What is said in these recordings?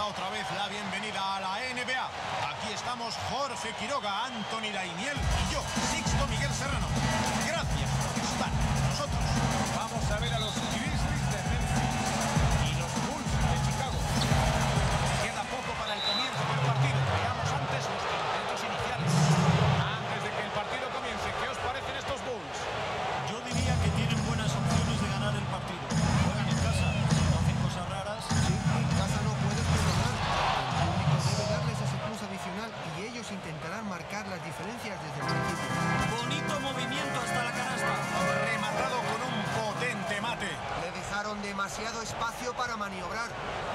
otra vez la bienvenida a la NBA. Aquí estamos Jorge Quiroga, Anthony Daimiel y yo, Sixto Miguel Serrano. Gracias por estar con nosotros. Vamos a ver a los Grizzlies de Memphis y los Bulls de Chicago. Queda poco para el comienzo del partido. Veamos antes los intentos iniciales. Antes de que el partido comience, ¿qué os parecen estos Bulls? Yo diría que tienen buenas opciones de ganar el partido. Juegan en casa, no hacen cosas raras. Sí, en casa no puedes perdonar. El público debe darles ese plus adicional y ellos intentarán marcar las diferencias desde el principio. Bonito movimiento hasta la canasta. Rematado con un potente mate. Le dejaron demasiado espacio para maniobrar.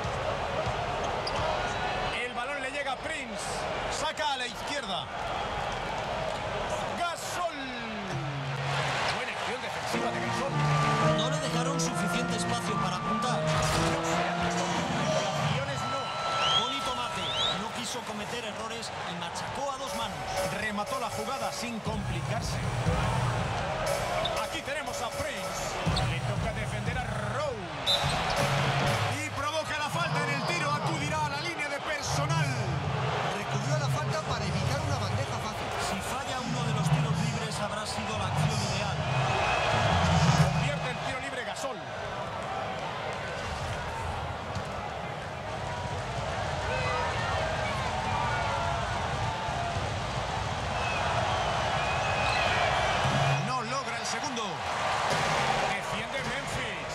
El balón le llega a Prince. Saca a la izquierda. Gasol. Buena acción defensiva de Gasol. No le dejaron suficiente espacio para apuntar. Acciones no. Bonito mate. No quiso cometer errores y machacó a dos manos. Remató la jugada sin complicarse. Aquí tenemos a Prince. Le toca defender a Rose. Y provoca la falta en el tiro. Acudirá a la línea de personal. Recurrió a la falta para evitar una bandeja fácil. Si falla uno de los tiros libres habrá sido la acción ideal. Convierte el tiro libre Gasol. No logra el segundo. Defiende Memphis.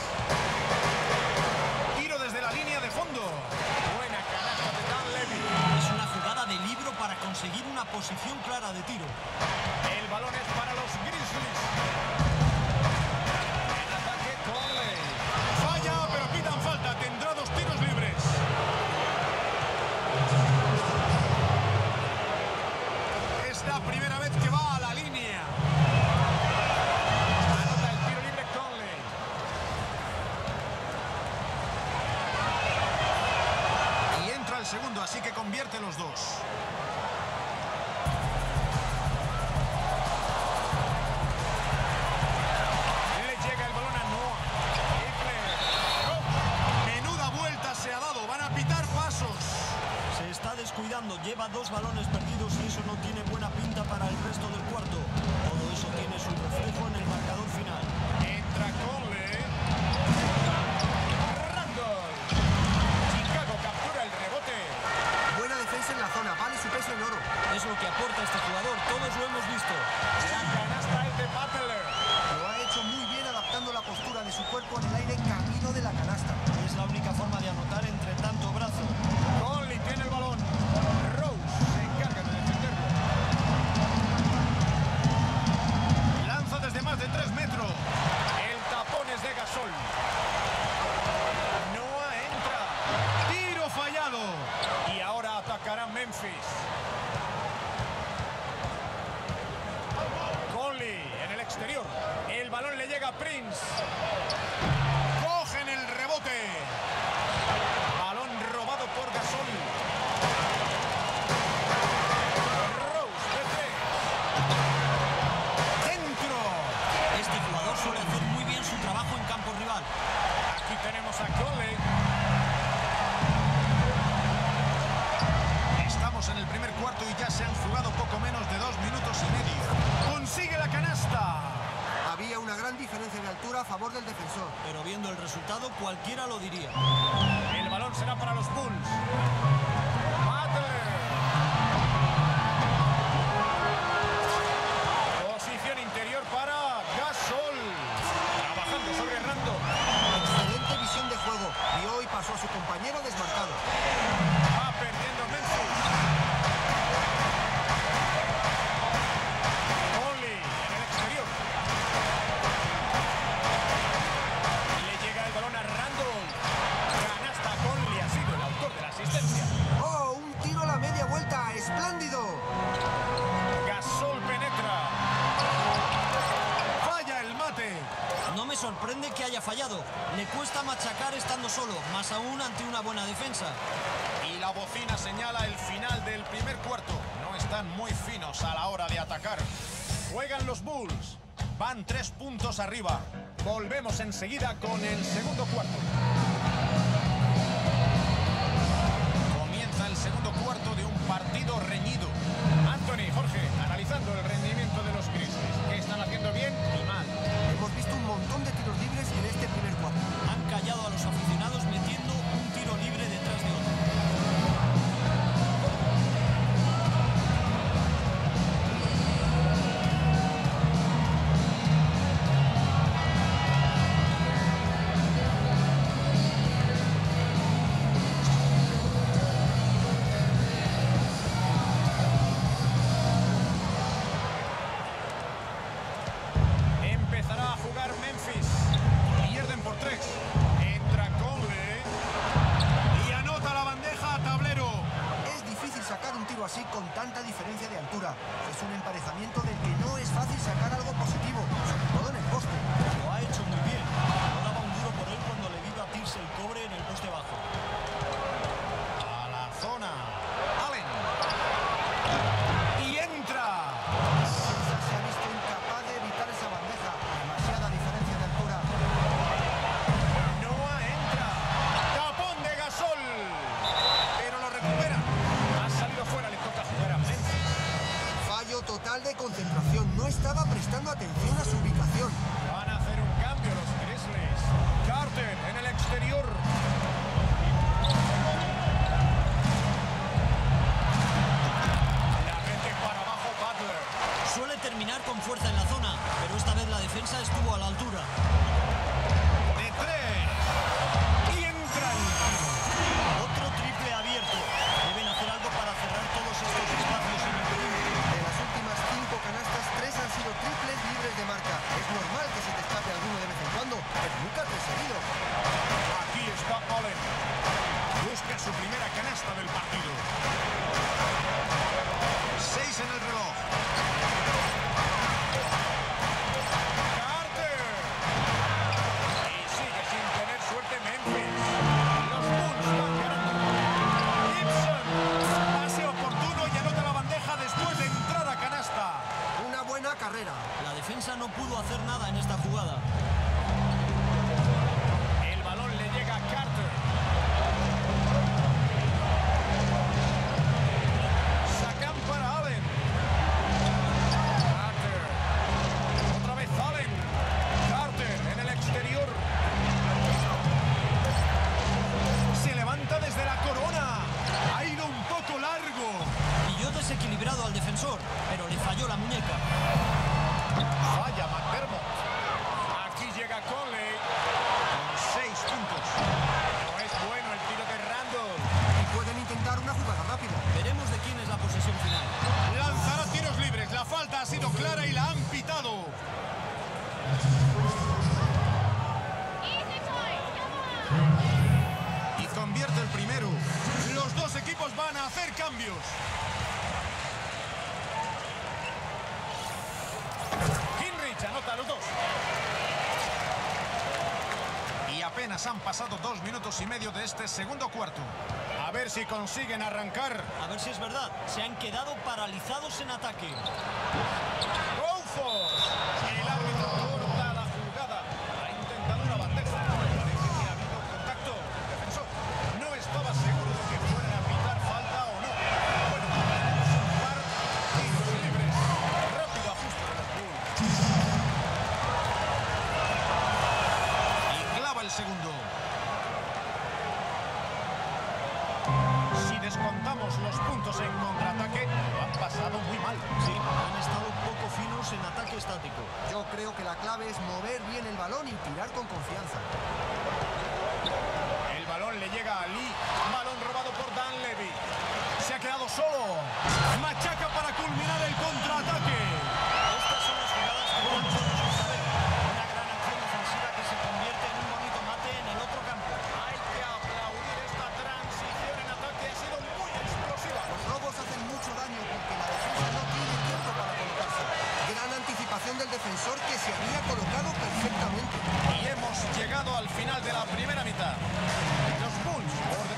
Tiro desde la línea de fondo. Buena canasta de Dan Levy. Es una jugada de libro para conseguir una posición clara de tiro. El balón es para los Grizzlies. El ataque Conley. Falla, pero pitan falta. Tendrá dos tiros libres. Es la primera vez que va a la línea. Anota el tiro libre Conley. Y entra el segundo, así que convierte los dos. Le llega el balón a Noah. Menuda vuelta se ha dado. Van a pitar pasos. Se está descuidando, lleva dos balones perdidos y eso no tiene buena pinta para el resto del cuarto. Todo eso tiene su reflejo en el marcador final. Entra Conley. Randall. Chicago captura el rebote. Buena defensa en la zona, vale su peso en oro. Es lo que aporta este jugador, todos lo hemos visto. La canasta es de Butler. Lo ha hecho muy bien adaptando la postura de su cuerpo en el aire camino de la canasta. Es la única forma de anotar entre tanto brazo. Conley tiene el balón. Rose se encarga de defenderlo. Lanza desde más de 3 metros. El tapón es de Gasol. Noah entra. Tiro fallado. Y ahora atacará Memphis. Conley en el exterior. El balón le llega a Prince. Cogen el rebote. Balón robado por Gasol. Rose de 3. Dentro. Este jugador suele hacer muy bien su trabajo en campo rival. Aquí tenemos a Conley. Estamos en el primer cuarto y ya se han jugado poco menos de 2 minutos y medio. Consigue la canasta. Había una gran diferencia de altura a favor del defensor. Pero viendo el resultado cualquiera lo diría. El balón será para los Bulls. Butler. Posición interior para Gasol. Trabajando sobre Randall. Excelente visión de juego y hoy pasó a su compañero desmarcado. Va perdiendo Memphis. Conley en el exterior. Le llega el balón a Randall. Canasta. Conley ha sido el autor de la asistencia. ¡Oh! Un tiro a la media vuelta. ¡Espléndido! Gasol penetra. Falla el mate. No me sorprende que haya fallado. Le cuesta machacar estando solo, más aún ante una buena defensa. Y la bocina señala el final del primer cuarto. No están muy finos a la hora de atacar. Juegan los Bulls. Van 3 puntos arriba. Volvemos enseguida con el segundo cuarto. Analizando el rendimiento de los Grizzlies, ¿qué están haciendo bien y mal? Hemos visto un montón de tiros libres en este primer cuarto. Han callado a los aficionados metiendo un tiro libre detrás de otro. Empezará a jugar Memphis. Pierden por 3. Entra Conley y anota la bandeja a tablero. Es difícil sacar un tiro así con tanta diferencia de altura. Es un emparejamiento del que no es fácil sacar algo positivo, sobre todo en el poste. Lo ha hecho muy bien. No daba un duro por él cuando le vi batirse el cobre en el poste bajo. A la zona. Allen. Y entra. Kansas se ha visto incapaz de evitar esa bandeja. Demasiada diferencia de altura. Noah entra. Tapón de Gasol. Pero lo recupera. Ha salido fuera, le toca jugar a Memphis. Fallo total de concentración. No estaba prestando atención a su ubicación. Van a hacer un cambio los Grizzlies. Carter en el exterior. La mete para abajo Butler. Suele terminar con fuerza en la zona, pero esta vez la defensa estuvo a la altura. De 3. Y entran. Otro triple abierto. Deben hacer algo para cerrar todos estos espacios en el perímetro. De las últimas 5 canastas, 3 han sido triples libres de marca. Es normal que se te escape alguno de vez en cuando, pero nunca 3 seguidos. Aquí está Allen. Busca su primera canasta del partido. 6 en el reloj. Carter. Y sigue sin tener suerte Memphis. Los Bulls van ganando. Gibson. Pase oportuno y anota la bandeja después de entrar a canasta. Una buena carrera. La defensa no pudo hacer nada en esta jugada. El balón le llega a Carter. Sacan para Allen. Carter. Otra vez Allen. Carter en el exterior. Se levanta desde la corona. Ha ido un poco largo. Pilló desequilibrado al defensor, pero le falló la muñeca. Falla McDermott. Aquí llega Conley con 6 puntos. No es bueno el tiro de Randall. Y pueden intentar una jugada rápida. Veremos de quién es la posesión final. Lanzará tiros libres. La falta ha sido clara y la han pitado. Y convierte el primero. Los dos equipos van a hacer cambios. Hinrich anota los 2. Y apenas han pasado 2 minutos y medio de este segundo cuarto. A ver si consiguen arrancar. A ver si es verdad. Se han quedado paralizados en ataque. Crawford. El árbitro corta la jugada. Ha intentado una bandeja. Parece que ha habido contacto. El defensor no estaba seguro de que fueran a pitar falta o no. Bueno, tenemos un par de tiros libres. Rápido ajuste de los Bulls. Y clava el segundo. Si descontamos los puntos en contraataque, lo han pasado muy mal. Sí, han estado poco finos en ataque estático. Yo creo que la clave es mover bien el balón y tirar con confianza. El balón le llega a Lee. Balón robado por Dan Levy. Se ha quedado solo. Machaca para culminar el contraataque. Estas son las jugadas que tanto nos gusta ver. Una gran acción ofensiva que se convierte en un bonito mate en el otro campo. Hay que aplaudir esta transición en ataque. Ha sido muy explosiva. Los robos hacen mucho daño porque la defensa no tiene tiempo para colocarse. Gran anticipación del defensor que se había colocado perfectamente. Y hemos llegado al final de la primera mitad. Los Bulls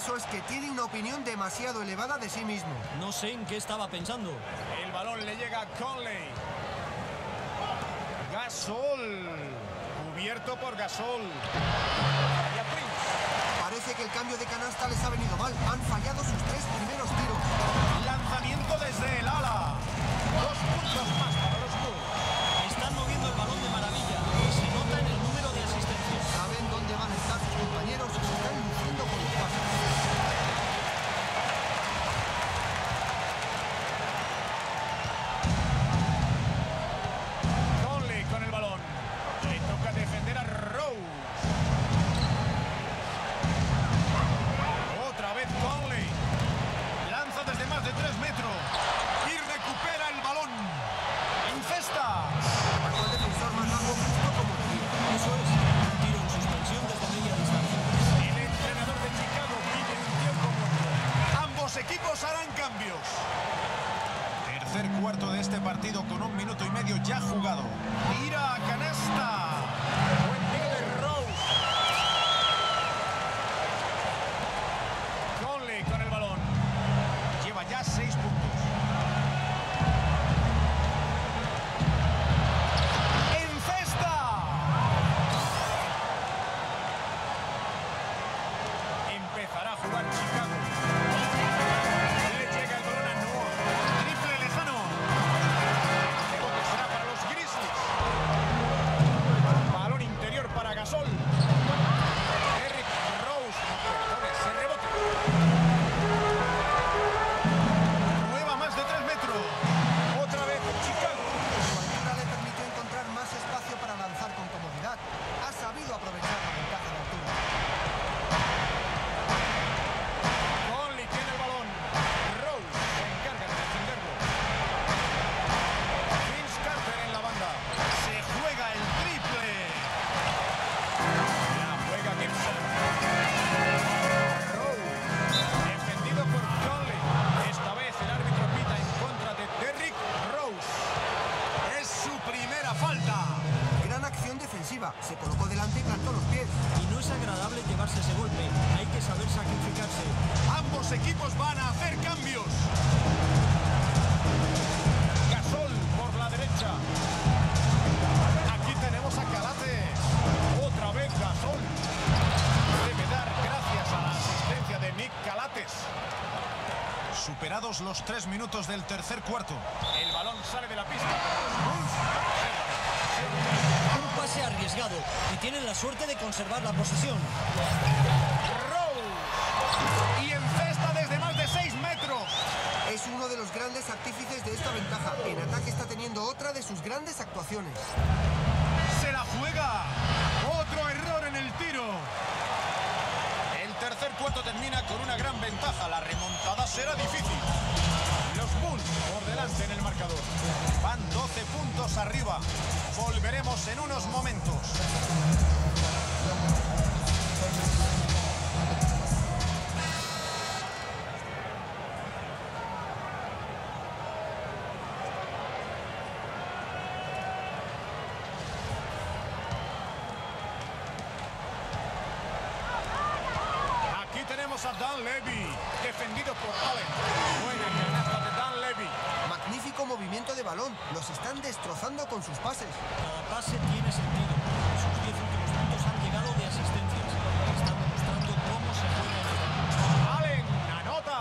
eso es que tiene una opinión demasiado elevada de sí mismo. No sé en qué estaba pensando. El balón le llega a Conley. Gasol. Cubierto por Gasol. Vaya Prince. Parece que el cambio de canasta les ha venido mal. Han fallado sus 3 primeros tiros. Lanzamiento desde el ala. 2 puntos más para los Bulls. Están moviendo el balón de maravilla. Se nota en el número de asistencias. Saben dónde van a estar sus compañeros y se están luciendo con los pases. Conley con el balón. Le toca defender a Rose. Otra vez Conley. Lanza desde más de 3 metros. Y recupera el balón. Encesta. Atacó el defensor más largo justo como quería. Eso es. Un tiro en suspensión desde media distancia. El entrenador de Chicago pide un tiempo muerto. Ambos equipos harán cambios. Tercer cuarto de este partido con 1 minuto y medio ya jugado. Tira a canasta. Buen tiro de Rose. Conley con el balón. Lleva ya 6 puntos. ¡Encesta! Empezará a jugar Chicago. Le llega el balón a Noah. Triple lejano. El rebote será para los Grizzlies. Balón interior para Gasol. Derrick Rose. Perdone ese rebote. Mueva más de 3 metros. Otra vez Chicago. Su altura le permitió encontrar más espacio para lanzar con comodidad. Ha sabido aprovechar la ventaja de altura. Conley tiene el balón. Rose se encarga de defenderlo. Vince Carter en la banda. Se juega el triple. La juega Gibson. Rose. Defendido por Conley. Esta vez el árbitro pita en contra de Derrick Rose. Es su primera falta. Gran acción defensiva. Se colocó delante y plantó los pies. Y no es agradable llevarse ese golpe. Hay que saber sacrificarse. Ambos equipos van a hacer cambios. Gasol por la derecha. Aquí tenemos a Calates. Otra vez Gasol. Debe dar gracias a la asistencia de Nick Calates. Superados los 3 minutos del tercer cuarto. El balón sale de la pista. Un pase arriesgado. Y tienen la suerte de conservar la posesión. Rose. Y encesta desde más de 6 metros. Es uno de los grandes artífices de esta ventaja. En ataque está teniendo otra de sus grandes actuaciones. Se la juega. Otro error en el tiro. El tercer cuarto termina con una gran ventaja. La remontada será difícil. Los Bulls por delante en el marcador. Van 12 puntos arriba. Volveremos en unos momentos. Aquí tenemos a Dan Levy, defendido por Allen. Buena canasta de Dan Levy. Magnífico movimiento de balón. Los están destrozando con sus pases. Cada pase tiene sentido. Sus 10 últimos puntos han llegado de asistencias. Están demostrando cómo se juega el juego. Allen anota.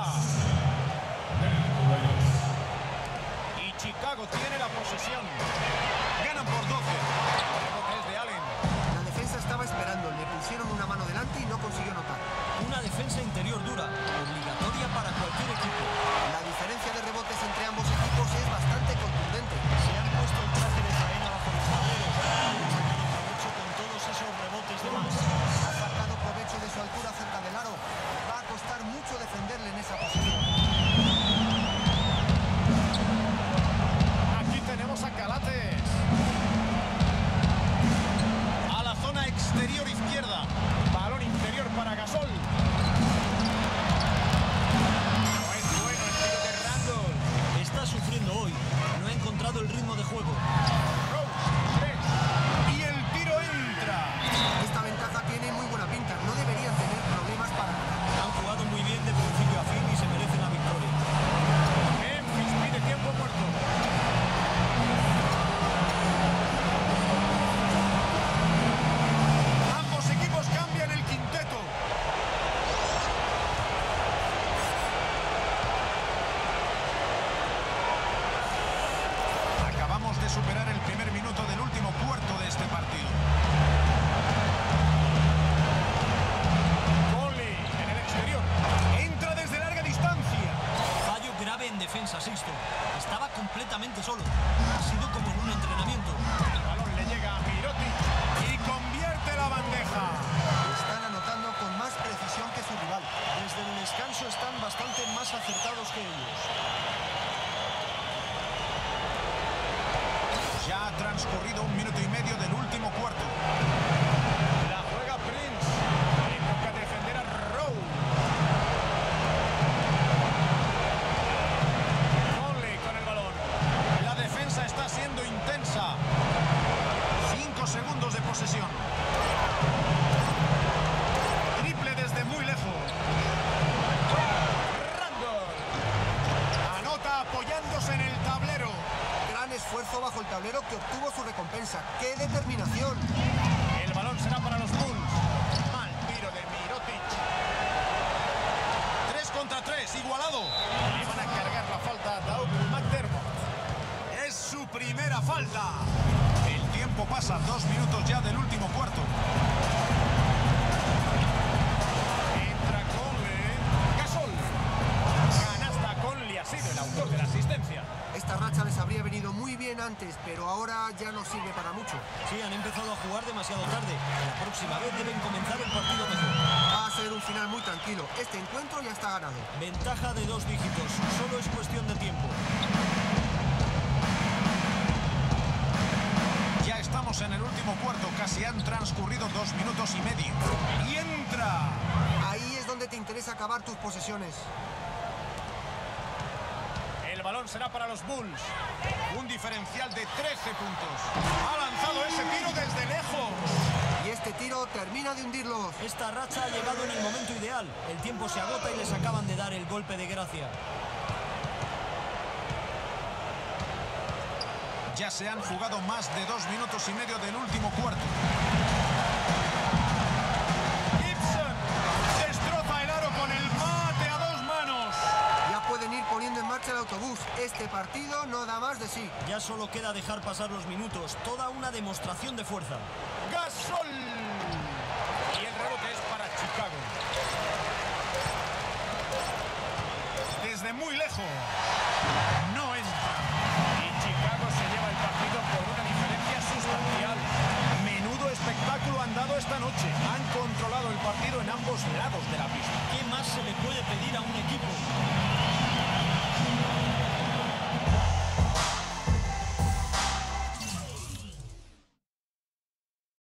Y Chicago tiene la posesión. Ganan por 12. El rebote es de Allen. La defensa estaba esperando. Le pusieron una mano delante y no consiguió anotar. Una defensa interior dura, obligatoria para cualquier equipo. La diferencia de rebotes entre ambos equipos es bastante contundente. Se han puesto el traje de faena bajo los tablero. Han sacado provecho con todos esos rebotes de más. Ha sacado provecho de su altura cerca del aro. Va a costar mucho defenderle en esa posición. Aquí tenemos a Calates. A la zona exterior izquierda. Balón interior para Gasol. No es bueno el tiro de Randall. superar el primer minuto del último cuarto de este partido. Conley en el exterior. Entra desde larga distancia. Fallo grave en defensa, Sixto. Estaba completamente solo. Ha sido como en un entrenamiento. El balón le llega a Mirotic y convierte la bandeja. Están anotando con más precisión que su rival. Desde el descanso están bastante más acertados que ellos. Ya ha transcurrido 1 minuto y medio del último cuarto. La juega Prince. Le toca defender a Rowe. Conley con el balón. La defensa está siendo intensa. 5 segundos de posesión. Triple desde muy lejos. Randall. Anota apoyándose en el tablero. Gran esfuerzo bajo el tablero que obtuvo su recompensa. ¡Qué determinación! El balón será para los Bulls. Mal tiro de Mirotic. 3 contra 3, igualado. Le van a cargar la falta a Doug McDermott. Es su primera falta. El tiempo pasa, 2 minutos ya del último cuarto. Entra Conley. Gasol. Canasta. Conley ha sido el autor de la asistencia. Esta racha les habría venido muy bien antes, pero ahora ya no sirve para mucho. Sí, han empezado a jugar demasiado tarde. La próxima vez deben comenzar el partido mejor. Va a ser un final muy tranquilo. Este encuentro ya está ganado. Ventaja de 2 dígitos. Solo es cuestión de tiempo. Ya estamos en el último cuarto. Casi han transcurrido 2 minutos y medio. Y entra. Ahí es donde te interesa acabar tus posesiones. El balón será para los Bulls. Un diferencial de 13 puntos. Ha lanzado ese tiro desde lejos. Y este tiro termina de hundirlos. Esta racha ha llegado en el momento ideal. El tiempo se agota y les acaban de dar el golpe de gracia. Ya se han jugado más de 2 minutos y medio del último cuarto. Gibson destroza el aro con el mate a 2 manos. Ya pueden ir poniendo en marcha el autobús. Este partido no da más de sí. Ya solo queda dejar pasar los minutos. Toda una demostración de fuerza. Gasol. Y el rebote es para Chicago. Desde muy lejos. No entra. Y Chicago se lleva el partido por una diferencia sustancial. Menudo espectáculo han dado esta noche. Han controlado el partido en ambos lados de la pista. ¿Qué más se le puede pedir a un equipo?